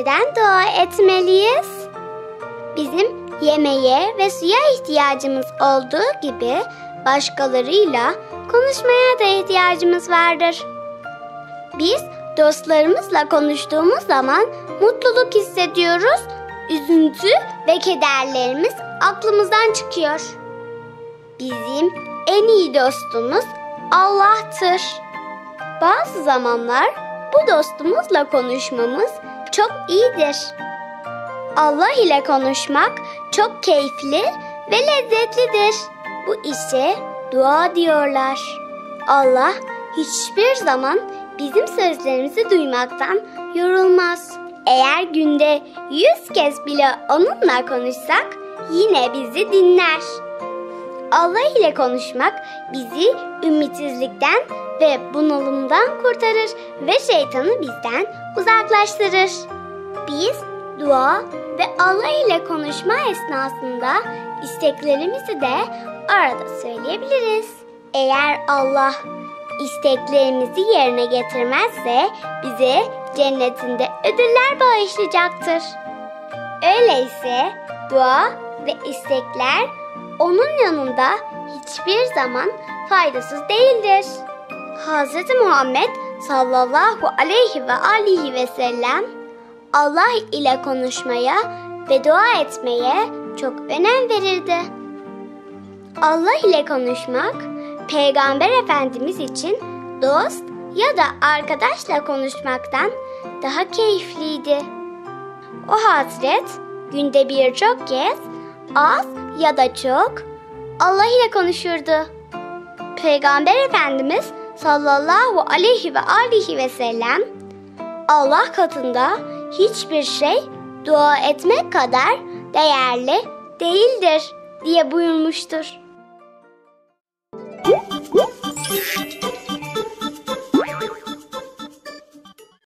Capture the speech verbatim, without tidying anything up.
neden dua etmeliyiz? Bizim yemeğe ve suya ihtiyacımız olduğu gibi başkalarıyla konuşmaya da ihtiyacımız vardır. Biz dostlarımızla konuştuğumuz zaman mutluluk hissediyoruz, üzüntü ve kederlerimiz aklımızdan çıkıyor. Bizim en iyi dostumuz Allah'tır. Bazı zamanlar bu dostumuzla konuşmamız çok iyidir. Allah ile konuşmak çok keyifli ve lezzetlidir. Bu işe dua diyorlar. Allah hiçbir zaman bizim sözlerimizi duymaktan yorulmaz. Eğer günde yüz kez bile onunla konuşsak yine bizi dinler. Allah ile konuşmak bizi ümitsizlikten ve bunalımdan kurtarır ve şeytanı bizden uzaklaştırır. Biz dua ve Allah ile konuşma esnasında isteklerimizi de arada söyleyebiliriz. Eğer Allah isteklerimizi yerine getirmezse bize cennetinde ödüller bağışlayacaktır. Öyleyse dua ve istekler onun yanında hiçbir zaman faydasız değildir. Hz. Muhammed sallallahu aleyhi ve aleyhi ve sellem Allah ile konuşmaya ve dua etmeye çok önem verirdi. Allah ile konuşmak, Peygamber Efendimiz için dost ya da arkadaşla konuşmaktan daha keyifliydi. O Hazret günde birçok kez az ya da çok Allah ile konuşurdu. Peygamber Efendimiz sallallahu aleyhi ve aleyhi ve sellem Allah katında hiçbir şey dua etmek kadar değerli değildir diye buyurmuştur.